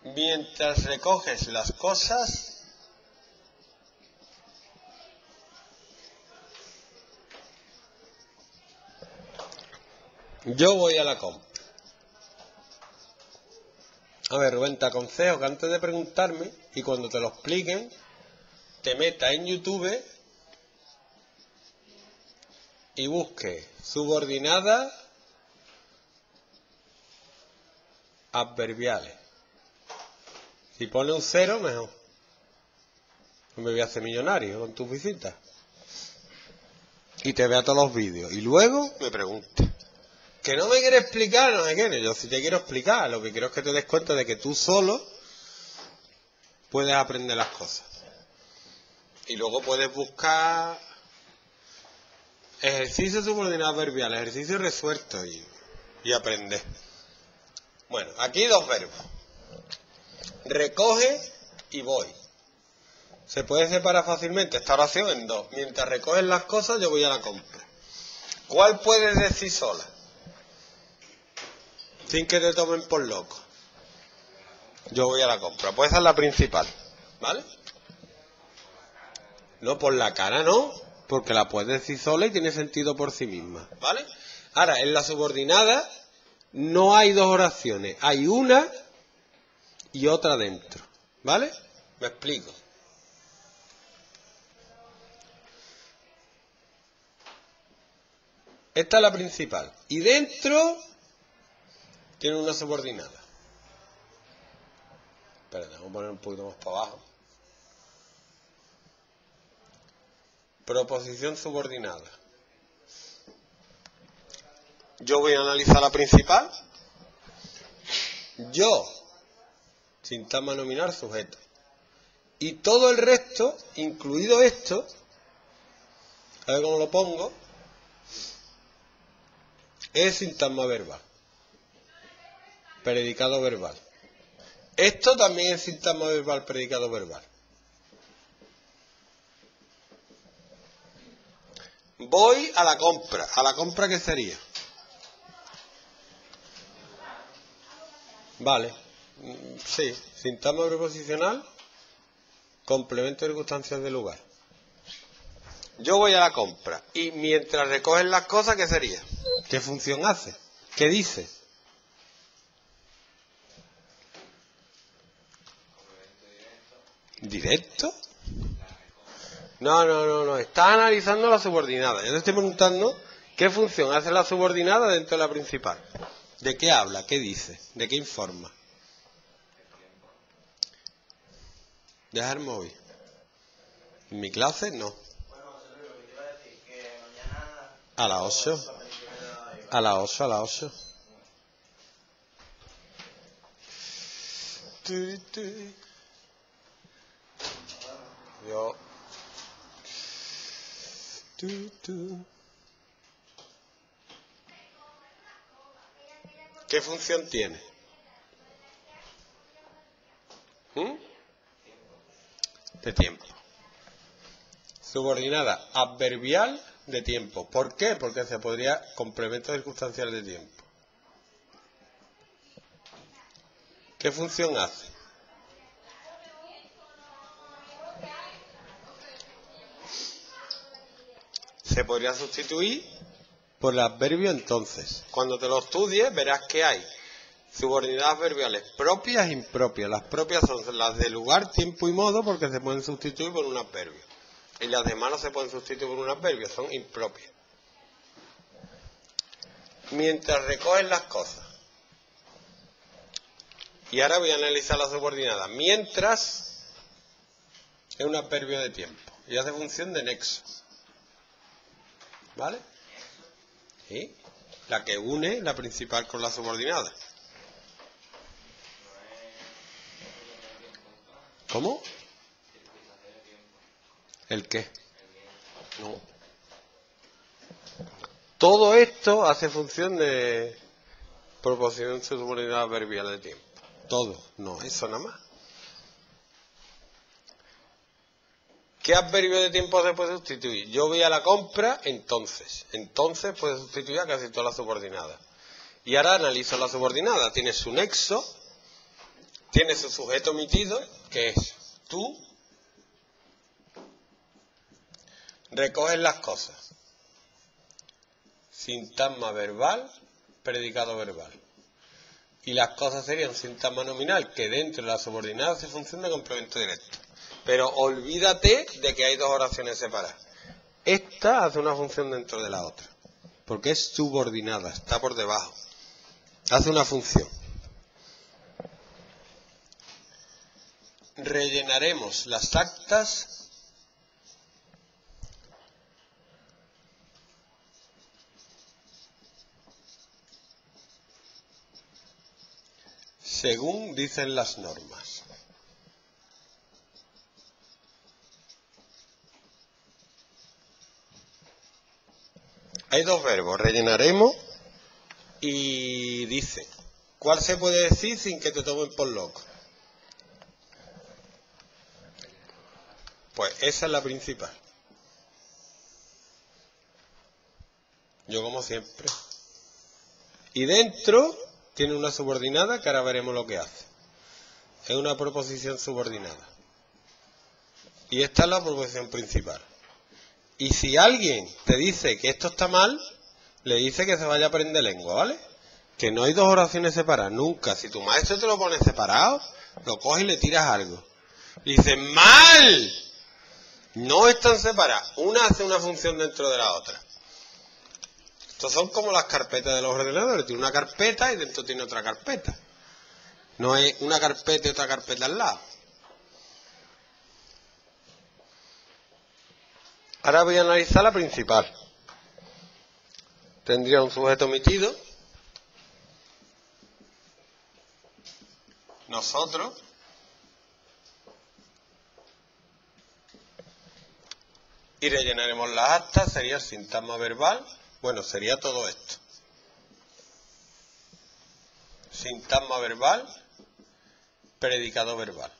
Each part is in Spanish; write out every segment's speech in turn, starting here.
Mientras recoges las cosas, yo voy a la compra. A ver, Rubén, te aconsejo que antes de preguntarme y cuando te lo expliquen, te metas en YouTube y busques subordinadas adverbiales. Si pone un 0, mejor. No me voy a hacer millonario con tus visitas. Y te vea todos los vídeos. Y luego me preguntas. Que no me quieres explicar, no me quieres. Yo sí te quiero explicar. Lo que quiero es que te des cuenta de que tú solo puedes aprender las cosas. Y luego puedes buscar ejercicios subordinados adverbiales, ejercicios resueltos y aprender. Bueno, aquí dos verbos. Recoge y voy. Se puede separar fácilmente esta oración en dos. Mientras recoges las cosas, yo voy a la compra. ¿Cuál puedes decir sola? Sin que te tomen por loco. Yo voy a la compra. Pues esa es la principal. ¿Vale? No, por la cara no. Porque la puedes decir sola y tiene sentido por sí misma. ¿Vale? Ahora, en la subordinada no hay dos oraciones. Hay una y otra dentro. ¿Vale? Me explico. Esta es la principal. Y dentro tiene una subordinada. Espérate, vamos a poner un poquito más para abajo. Proposición subordinada. Yo voy a analizar la principal. Yo, sintagma nominal, sujeto. Y todo el resto, incluido esto, a ver cómo lo pongo, es sintagma verbal. Predicado verbal. Esto también es sintagma verbal, predicado verbal. Voy a la compra. ¿A la compra qué sería? Vale. Sí, sintagma preposicional, complemento de circunstancias del lugar. Yo voy a la compra. Y mientras recogen las cosas, ¿qué sería? ¿Qué función hace? ¿Qué dice? ¿Directo? No. Estás analizando la subordinada. Yo te estoy preguntando qué función hace la subordinada dentro de la principal. ¿De qué habla? ¿Qué dice? ¿De qué informa? Deja el móvil. En mi clase, no. A las 8. A las 8. Yo. ¿Qué función tiene? De tiempo. Subordinada adverbial de tiempo. ¿Por qué? Porque se podría complemento circunstancial de tiempo. ¿Qué función hace? Se podría sustituir por el adverbio entonces. Cuando te lo estudies verás que hay subordinadas adverbiales propias e impropias. Las propias son las de lugar, tiempo y modo porque se pueden sustituir por un adverbio. Y las demás no se pueden sustituir por un adverbio, son impropias. Mientras recogen las cosas. Y ahora voy a analizar la subordinada. Mientras es un adverbio de tiempo y hace función de nexo. ¿Vale? ¿Sí? La que une la principal con la subordinada. ¿Cómo? ¿El qué? No. Todo esto hace función de proposición subordinada adverbial de tiempo. Todo. No, eso nada más. ¿Qué adverbio de tiempo se puede sustituir? Yo voy a la compra, entonces. Entonces puede sustituir a casi todas las subordinadas. Y ahora analizo la subordinada. Tiene su nexo tiene su sujeto omitido, que es tú, recoges las cosas. Sintagma verbal, predicado verbal. Y las cosas serían sintagma nominal, que dentro de la subordinada hace función de complemento directo. Pero olvídate de que hay dos oraciones separadas. Esta hace una función dentro de la otra, porque es subordinada, está por debajo. Hace una función. Rellenaremos las actas según dicen las normas. Hay dos verbos, rellenaremos y dice. ¿Cuál se puede decir sin que te tomen por loco? Pues esa es la principal. Yo como siempre. Y dentro tiene una subordinada que ahora veremos lo que hace. Es una proposición subordinada. Y esta es la proposición principal. Y si alguien te dice que esto está mal, le dice que se vaya a aprender lengua, ¿vale? Que no hay dos oraciones separadas, nunca. Si tu maestro te lo pone separado, lo coges y le tiras algo. Y dices, ¡mal! No están separadas. Una hace una función dentro de la otra. Estos son como las carpetas de los ordenadores. Tiene una carpeta y dentro tiene otra carpeta. No es una carpeta y otra carpeta al lado. Ahora voy a analizar la principal. Tendría un sujeto omitido. Nosotros. Y rellenaremos las actas. Sería el sintagma verbal. Bueno, sería todo esto. Sintagma verbal, predicado verbal.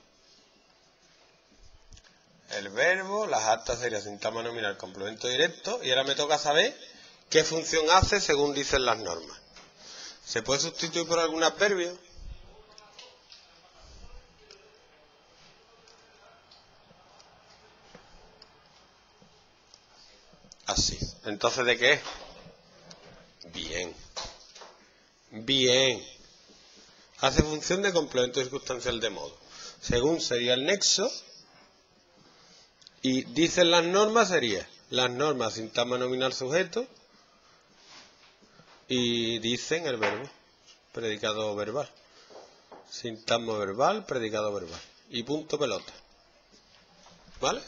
El verbo, las actas sería sintagma nominal, complemento directo. Y ahora me toca saber qué función hace según dicen las normas. ¿Se puede sustituir por algún adverbio? Así. Entonces, ¿de qué es? Bien. Bien. Hace función de complemento circunstancial de modo. Según sería el nexo. Y dicen las normas sería. Las normas, sintagma nominal sujeto. Y dicen el verbo. Predicado verbal. Sintagma verbal, predicado verbal. Y punto pelota. ¿Vale?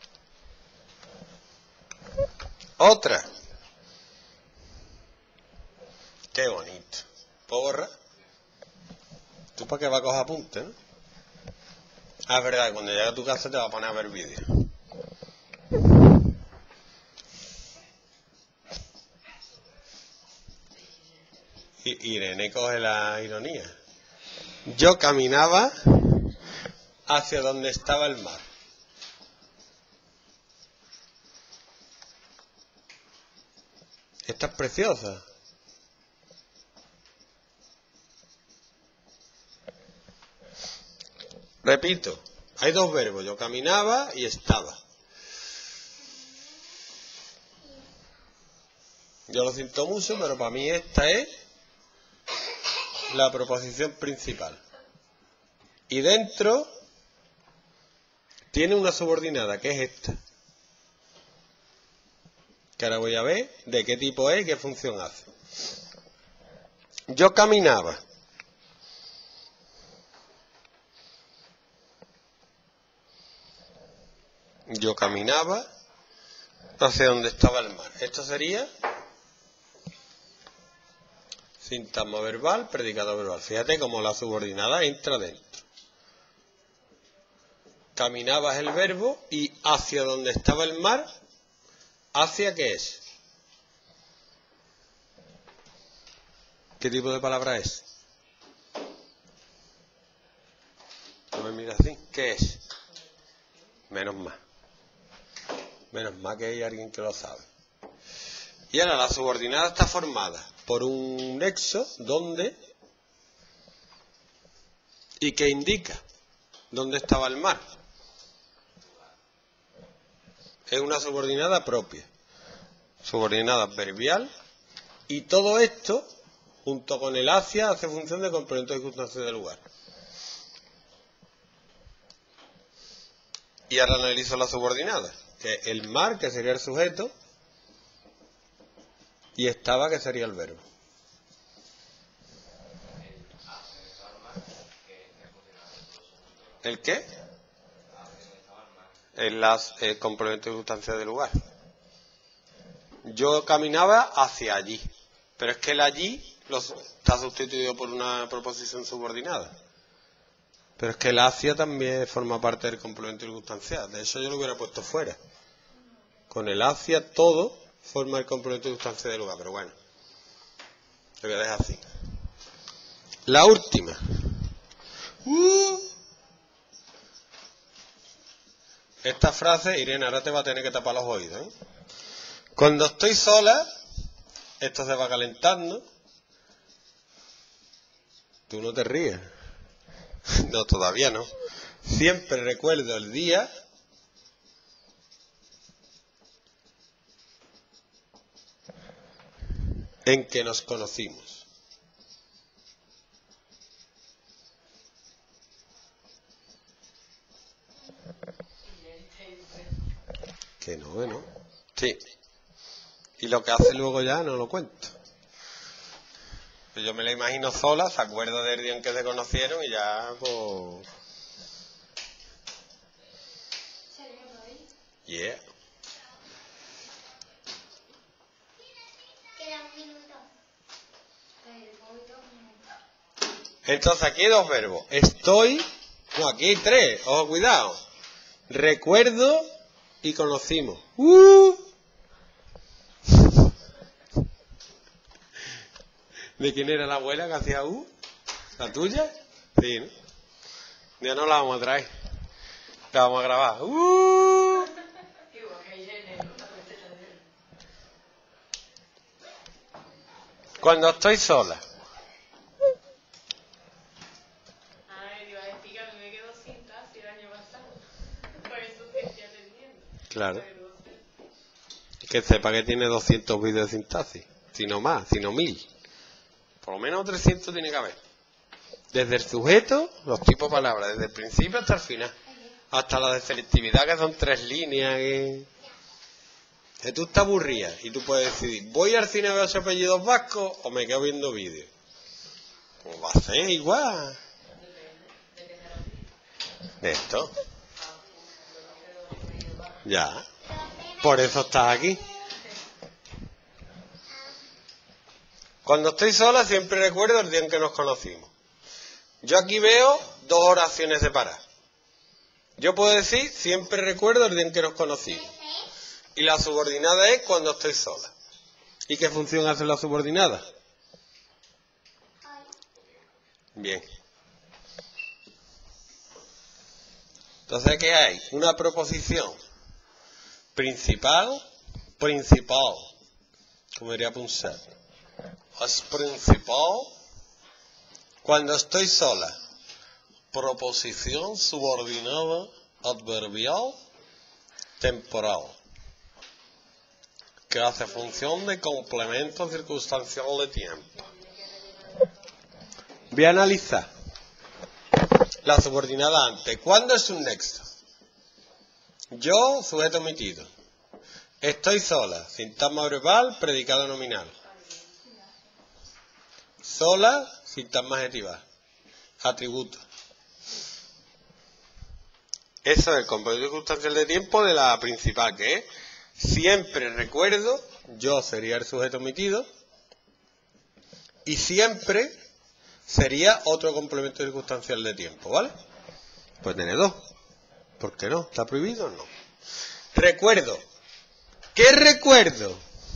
Otra. Qué bonito. Porra. ¿Tú para qué vas a coger apuntes, no? Ah, es verdad, cuando llegue a tu casa te vas a poner a ver vídeos. Irene coge la ironía. Yo caminaba hacia donde estaba el mar. Esta es preciosa. Repito, hay dos verbos, yo caminaba y estaba. Yo lo siento mucho, pero para mí esta es la proposición principal. Y dentro tiene una subordinada, que es esta. Que ahora voy a ver de qué tipo es y qué función hace. Yo caminaba. Yo caminaba hacia donde estaba el mar. Esto sería sintagma verbal, predicado verbal. Fíjate cómo la subordinada entra dentro. Caminaba es el verbo y hacia donde estaba el mar, ¿hacia qué es? ¿Qué tipo de palabra es? No me mira así. ¿Qué es? Menos mal. Menos mal que hay alguien que lo sabe. Y ahora la subordinada está formada por un nexo donde ¿Y qué indica? ¿Dónde estaba el mar? Es una subordinada propia. Subordinada adverbial. Y todo esto, junto con el hacia, hace función de complemento de circunstancia de lugar. Y ahora analizo la subordinada. Que el mar, que sería el sujeto, y estaba, que sería el verbo. ¿El qué? El complemento de circunstancia de lugar. Yo caminaba hacia allí, pero es que el allí está sustituido por una proposición subordinada. Pero es que el hacia también forma parte del complemento circunstancial. De hecho, yo lo hubiera puesto fuera. Con el hacia todo forma el complemento circunstancial de lugar, pero bueno, lo voy a dejar así. La última. Esta frase, Irene, ahora te va a tener que tapar los oídos, ¿eh? Cuando estoy sola, esto se va calentando. Tú no te ríes. No, todavía no. Siempre recuerdo el día en que nos conocimos. Que no. Sí. Y lo que hace luego ya no lo cuento. Yo me la imagino sola, se acuerda del día en que se conocieron y ya, pues... Yeah. Entonces aquí hay dos verbos. Estoy... No, aquí hay tres. Ojo, cuidado. Recuerdo y conocimos. ¿De quién era la abuela que hacía ¿La tuya? Sí, ¿no? Ya no la vamos a traer. La vamos a grabar. Cuando estoy sola. Claro. Que sepa que tiene 200 vídeos de sintaxis. Si no más, si no 1000. Por lo menos 300 tiene que haber. Desde el sujeto, los tipos de palabras, desde el principio hasta el final. Hasta la de selectividad, que son 3 líneas. Que tú estás aburrida y tú puedes decidir, ¿voy al cine a ver los apellidos vascos o me quedo viendo vídeos? Pues va a ser igual. De esto. Ya. Por eso estás aquí. Cuando estoy sola siempre recuerdo el día en que nos conocimos. Yo aquí veo dos oraciones separadas. Yo puedo decir, siempre recuerdo el día en que nos conocimos. Y la subordinada es cuando estoy sola. ¿Y qué función hace la subordinada? Bien. Entonces, ¿qué hay? Una proposición principal, como diría Punset. Es principal cuando estoy sola. Proposición subordinada adverbial temporal, que hace función de complemento circunstancial de tiempo. Voy a analizar la subordinada antes. ¿Cuándo es un nexo? Yo, sujeto omitido. Estoy sola. Sintagma verbal, predicado nominal. Sola, sintagma adjetival. Atributo. Eso es el complemento circunstancial de tiempo de la principal, que es siempre recuerdo, yo sería el sujeto omitido, y siempre sería otro complemento circunstancial de tiempo, ¿vale? Pues tiene dos. ¿Por qué no? ¿Está prohibido o no? Recuerdo. ¿Qué recuerdo?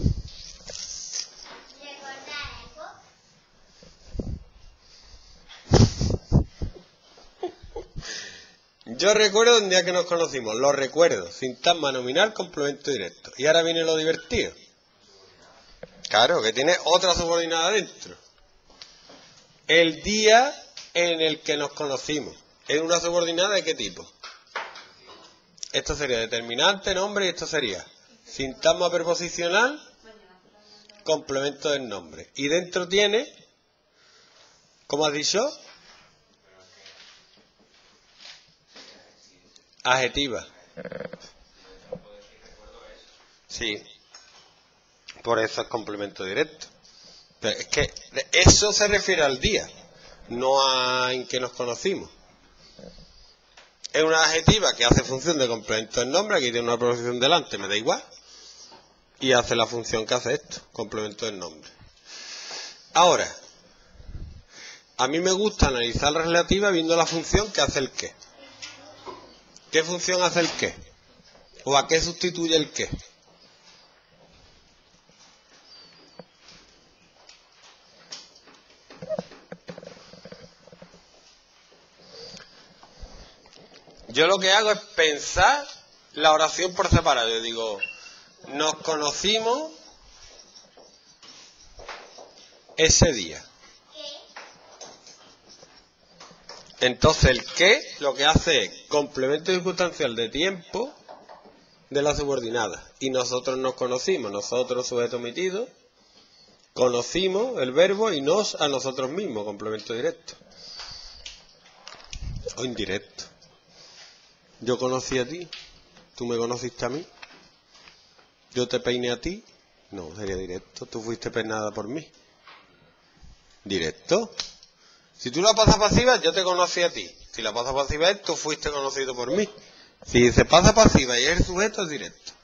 Yo recuerdo un día que nos conocimos, lo recuerdo, sintagma nominal, complemento directo. Y ahora viene lo divertido. Claro, que tiene otra subordinada dentro. El día en el que nos conocimos. ¿Es una subordinada de qué tipo? Esto sería determinante, nombre, y esto sería sintagma preposicional, complemento del nombre. Y dentro tiene, ¿cómo has dicho? Adjetiva. Sí. Por eso es complemento directo. Pero es que eso se refiere al día, no a en que nos conocimos. Es una adjetiva que hace función de complemento del nombre, aquí tiene una preposición delante, me da igual. Y hace la función que hace esto, complemento del nombre. Ahora, a mí me gusta analizar la relativa viendo la función que hace el qué. ¿Qué función hace el qué? ¿O a qué sustituye el qué? Yo lo que hago es pensar la oración por separado. Yo digo, nos conocimos ese día. Entonces el qué lo que hace es complemento circunstancial de tiempo de la subordinada. Y nosotros nos conocimos, nosotros sujeto omitido, conocimos el verbo y nos a nosotros mismos, complemento directo. O indirecto. Yo conocí a ti, tú me conociste a mí, yo te peiné a ti, no, sería directo, tú fuiste peinada por mí. Directo. Si tú la pasas pasiva, yo te conocí a ti. Si la pasas pasiva es, tú fuiste conocido por mí. Si se pasa pasiva y es el sujeto, es directo.